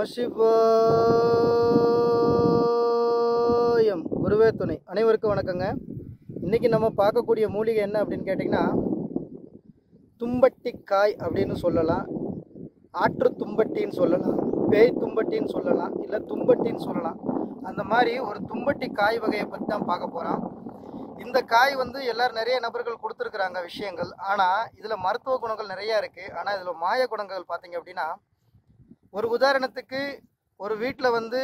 நமசிவாயம். குருவே துணை. அனைவருக்கும் வணக்கங்க. இன்றைக்கி நம்ம பார்க்கக்கூடிய மூலிகை என்ன அப்படின்னு கேட்டிங்கன்னா, தும்பட்டிக்காய் அப்படின்னு சொல்லலாம், ஆற்று தும்பட்டின்னு சொல்லலாம், பேய் தும்பட்டின்னு சொல்லலாம், இல்லை தும்பட்டின்னு சொல்லலாம். அந்த மாதிரி ஒரு தும்பட்டி காய் வகையை பற்றி தான் பார்க்க போகிறோம். இந்த காய் எல்லோரும் நிறைய நபர்கள் கொடுத்துருக்குறாங்க விஷயங்கள். ஆனால் இதில் மருத்துவ குணங்கள் நிறையா இருக்குது. ஆனால் இதில் மாய குணங்கள் பார்த்தீங்க அப்படின்னா, ஒரு உதாரணத்துக்கு ஒரு வீட்டில்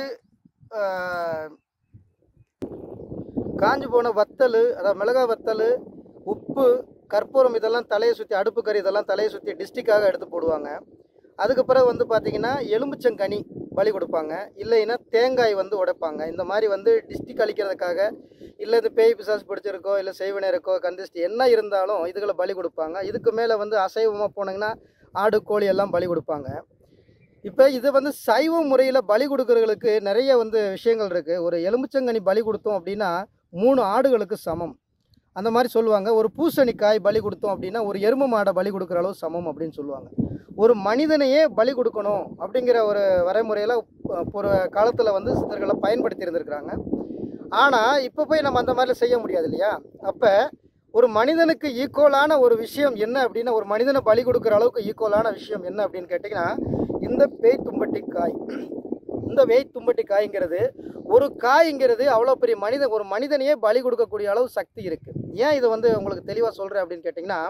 காஞ்சி போன வத்தல், அதாவது மிளகா வத்தல், உப்பு, கற்பூரம் இதெல்லாம் தலையை சுற்றி, அடுப்பு கறி இதெல்லாம் தலையை சுற்றி டிஸ்டிக்காக எடுத்து போடுவாங்க. அதுக்கு பிறகு பார்த்தீங்கன்னா எலுமிச்சங்கனி பலி கொடுப்பாங்க, இல்லைன்னா தேங்காய் உடைப்பாங்க. இந்த மாதிரி டிஸ்டிக் அழிக்கிறதுக்காக, இல்லை இது பேய் பிசாசு பிடிச்சிருக்கோ, இல்லை செய்வினருக்கோ, கந்திஷ்டி என்ன இருந்தாலும் இதுகளை பலி கொடுப்பாங்க. இதுக்கு மேலே அசைவமாக போனீங்கன்னா ஆடு கோழி எல்லாம் பலி கொடுப்பாங்க. இப்போ இது சைவ முறையில் பலி கொடுக்குறவங்களுக்கு நிறைய விஷயங்கள் இருக்குது. ஒரு எலுமிச்சங்கனி பலி கொடுத்தோம் அப்படின்னா 3 ஆடுகளுக்கு சமம் அந்த மாதிரி சொல்லுவாங்க. ஒரு பூசணிக்காய் பலி கொடுத்தோம் அப்படின்னா ஒரு எருமை மாடை பலி கொடுக்குற அளவு சமம் அப்படின்னு சொல்லுவாங்க. ஒரு மனிதனையே பலி கொடுக்கணும் அப்படிங்கிற ஒரு வரைமுறையில் ஒரு காலத்தில் சித்தர்களை பயன்படுத்தி இருந்திருக்கிறாங்க. ஆனால் இப்போ போய் நம்ம அந்த மாதிரி செய்ய முடியாது இல்லையா? அப்போ ஒரு மனிதனுக்கு ஈக்குவலான ஒரு விஷயம் என்ன அப்படின்னா, ஒரு மனிதனை பலி கொடுக்குற அளவுக்கு ஈக்குவலான விஷயம் என்ன அப்படின்னு கேட்டிங்கன்னா, இந்த பேய் தும்பட்டி காய். இந்த பேய் தும்பட்டி காய்ங்கிறது, ஒரு காய்ங்கிறது அவ்வளோ பெரிய ஒரு மனிதனையே பலி கொடுக்கக்கூடிய அளவு சக்தி இருக்குது. ஏன் இதை உங்களுக்கு தெளிவாக சொல்கிறேன் அப்படின்னு கேட்டிங்கன்னா,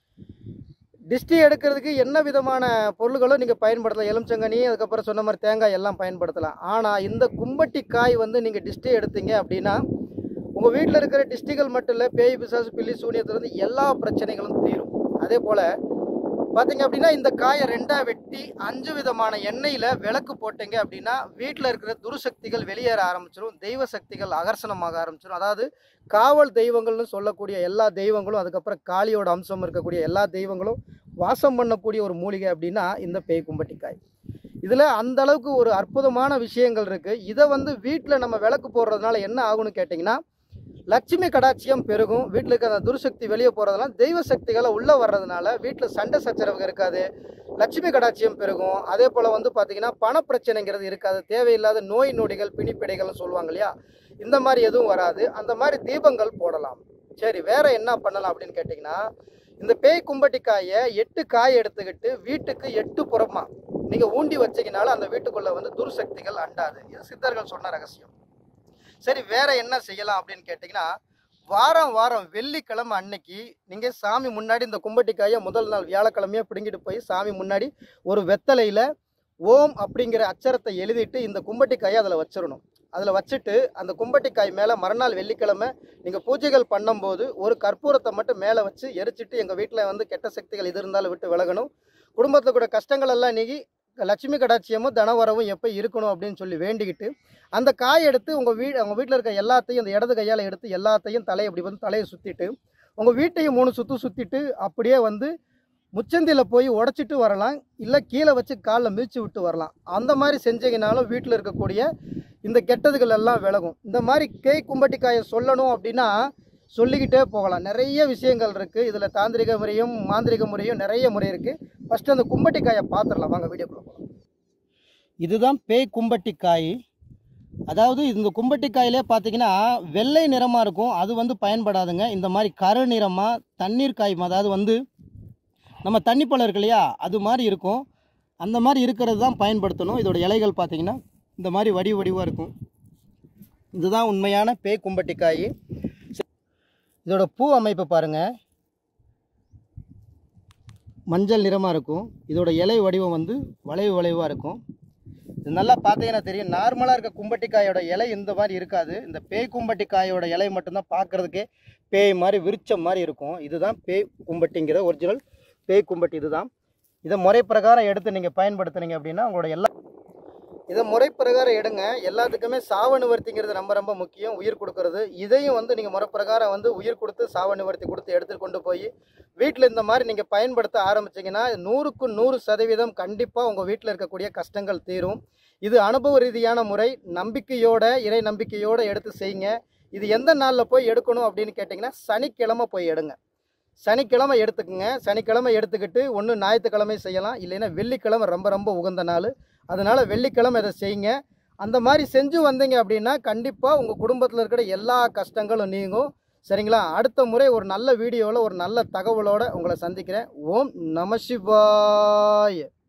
டிஸ்டி எடுக்கிறதுக்கு என்ன விதமான பொருள்களும் நீங்கள் பயன்படுத்தலாம். எலுமிச்சங்கனி, அதுக்கப்புறம் சொன்ன மாதிரி தேங்காய் எல்லாம் பயன்படுத்தலாம். ஆனால் இந்த கும்பட்டி காய் நீங்கள் டிஸ்டி எடுத்தீங்க அப்படின்னா, உங்கள் வீட்டில் இருக்கிற டிஸ்டிகள் மட்டும் இல்லை, பேய் பிசாசு பில்லி சூனியத்துலேருந்து எல்லா பிரச்சனைகளும் தீரும். அதே போல் பார்த்தீங்க அப்படின்னா, இந்த காயை 2ஆக வெட்டி 5 விதமான எண்ணெயில் விளக்கு போட்டீங்க அப்படின்னா வீட்டில் இருக்கிற துருசக்திகள் வெளியேற ஆரம்பிச்சிடும், தெய்வ சக்திகள் அகர்ஷணமாக ஆரம்பிச்சிடும். அதாவது காவல் தெய்வங்கள்னு சொல்லக்கூடிய எல்லா தெய்வங்களும், அதுக்கப்புறம் காளியோட அம்சம் இருக்கக்கூடிய எல்லா தெய்வங்களும் வாசம் பண்ணக்கூடிய ஒரு மூலிகை அப்படின்னா இந்த பேய் கும்பட்டிக்காய். இதில் அந்த அளவுக்கு ஒரு அற்புதமான விஷயங்கள் இருக்குது. இதை வீட்டில் நம்ம விளக்கு போடுறதுனால என்ன ஆகும்னு கேட்டிங்கன்னா, லட்சுமி கடாட்சியம் பெருகும். வீட்டில் இருக்க அந்த துருசக்தி வெளியே போகிறதுனால தெய்வ சக்திகளை உள்ளே வர்றதுனால வீட்டில் சண்டை சச்சரவு இருக்காது, லட்சுமி கடாட்சியம் பெருகும். அதே போல் பார்த்திங்கன்னா பணப்பிரச்சனைங்கிறது இருக்காது, தேவையில்லாத நோய் நொடிகள் பிணிப்பிடைகள்னு சொல்லுவாங்க இல்லையா, இந்த மாதிரி எதுவும் வராது. அந்த மாதிரி தீபங்கள் போடலாம். சரி, வேறு என்ன பண்ணலாம் அப்படின்னு கேட்டிங்கன்னா, இந்த பேய் கும்பட்டிக்காயை 8 காய் எடுத்துக்கிட்டு வீட்டுக்கு 8 புறமா நீங்கள் ஊண்டி வச்சிங்கனாலும் அந்த வீட்டுக்குள்ளே துருசக்திகள் அண்டாது. இது சித்தர்கள் சொன்ன ரகசியம். சரி, வேற என்ன செய்யலாம் அப்படின்னு கேட்டிங்கன்னா, வாரம் வெள்ளிக்கிழமை அன்னைக்கு நீங்கள் சாமி முன்னாடி இந்த கும்பட்டிக்காயை முதல் நாள் வியாழக்கிழமையாக பிடுங்கிட்டு போய் சாமி முன்னாடி ஒரு வெத்தலையில் ஓம் அப்படிங்கிற அச்சரத்தை எழுதிட்டு இந்த கும்பட்டிக்காயை அதில் வச்சிடணும். அதில் வச்சுட்டு அந்த கும்பட்டிக்காய் மேலே மறுநாள் வெள்ளிக்கிழமை நீங்கள் பூஜைகள் பண்ணும்போது ஒரு கற்பூரத்தை மட்டும் மேலே வச்சு எரிச்சிட்டு, எங்கள் வீட்டில் கெட்ட சக்திகள் இது இருந்தாலும் விட்டு விலகணும், குடும்பத்தில் கூட கஷ்டங்கள் எல்லாம் நீங்கி லட்சுமி கடாட்சியமும் தனவரவும் எப்போ இருக்கணும் அப்படின்னு சொல்லி வேண்டிக்கிட்டு, அந்த காய் எடுத்து உங்கள் வீட்டில் இருக்க எல்லாத்தையும் அந்த இடது கையால் எடுத்து எல்லாத்தையும் தலையை இப்படி தலையை சுற்றிட்டு உங்கள் வீட்டையும் 3 சுற்று சுற்றிட்டு அப்படியே முச்சந்தியில் போய் உடச்சிட்டு வரலாம், இல்லை கீழே வச்சு காலில் மிதித்து விட்டு வரலாம். அந்த மாதிரி செஞ்சீங்கனாலும் வீட்டில் இருக்கக்கூடிய இந்த கெட்டதுகள் எல்லாம் விலகும். இந்த மாதிரி பேய் கும்பட்டிக்காயை சொல்லணும் அப்படின்னா சொல்லிக்கிட்டே போகலாம். நிறைய விஷயங்கள் இருக்குது இதில். தாந்திரிக முறையும் மாந்திரிக முறையும் நிறைய முறை இருக்குது. ஃபஸ்ட்டு அந்த கும்பட்டிக்காயை பார்த்துடலாம், வாங்க வீடியோக்குள்ளே போகலாம். இதுதான் பேய் கும்பட்டிக்காய். அதாவது இந்த கும்பட்டிக்காயிலே பார்த்தீங்கன்னா வெள்ளை நிறமாக இருக்கும், அது பயன்படாதுங்க. இந்த மாதிரி கரு நிறமாக தண்ணீர் காய், அதாவது நம்ம தண்ணி பழம் இருக்கு இல்லையா, அது மாதிரி இருக்கும். அந்த மாதிரி இருக்கிறது தான் பயன்படுத்தணும். இதோட இலைகள் பார்த்தீங்கன்னா இந்த மாதிரி வடிவாக இருக்கும். இதுதான் உண்மையான பேய் கும்பட்டிக்காய். இதோட பூ அமைப்பு பாருங்கள், மஞ்சள் நிறமாக இருக்கும். இதோட இலை வடிவம் வளைவாக இருக்கும். இது நல்லா பார்த்தீங்கன்னா தெரியும். நார்மலாக இருக்க கும்பட்டிக்காயோட இலை இந்த மாதிரி இருக்காது. இந்த பேய் கும்பட்டிக்காயோட இலை மட்டும்தான் பார்க்குறதுக்கே பேய் மாதிரி விரிச்சம் மாதிரி இருக்கும். இதுதான் பேய் கும்பட்டிங்கிற ஒரிஜினல் பேய் கும்பட்டி. இதுதான். இதை முறை பிரகாரம் எடுத்து நீங்கள் பயன்படுத்துனீங்க அப்படின்னா உங்களோட இதை முறை பிரகாரம் எடுங்க. எல்லாத்துக்குமே சாவ நிவர்த்திங்கிறது ரொம்ப முக்கியம், உயிர் கொடுக்கறது. இதையும் நீங்கள் முறை பிரகாரம் உயிர் கொடுத்து சாவ நிவர்த்தி கொடுத்து எடுத்துகிட்டு கொண்டு போய் வீட்டில் இந்த மாதிரி நீங்கள் பயன்படுத்த ஆரம்பிச்சிங்கன்னா 100க்கு 100% கண்டிப்பாக உங்கள் வீட்டில் இருக்கக்கூடிய கஷ்டங்கள் தீரும். இது அனுபவ ரீதியான முறை, நம்பிக்கையோட, இறை நம்பிக்கையோடு எடுத்து செய்யுங்க. இது எந்த நாளில் போய் எடுக்கணும் அப்படின்னு கேட்டிங்கன்னா, சனிக்கிழமை போய் எடுங்க. சனிக்கிழமை எடுத்துக்குங்க. சனிக்கிழமை எடுத்துக்கிட்டு ஒன்று ஞாயிற்றுக்கிழமை செய்யலாம், இல்லைன்னா வெள்ளிக்கிழமை ரொம்ப ரொம்ப உகந்த நாள். அதனால் வெள்ளிக்கிழமை இதை செய்யுங்க. அந்த மாதிரி செஞ்சு வந்தீங்க அப்படின்னா கண்டிப்பாக உங்கள் குடும்பத்தில் இருக்கிற எல்லா கஷ்டங்களும் நீங்கும். சரிங்களா? அடுத்த முறை ஒரு நல்ல வீடியோவில் ஒரு நல்ல தகவலோடு உங்களை சந்திக்கிறேன். ஓம் நம சிவாய.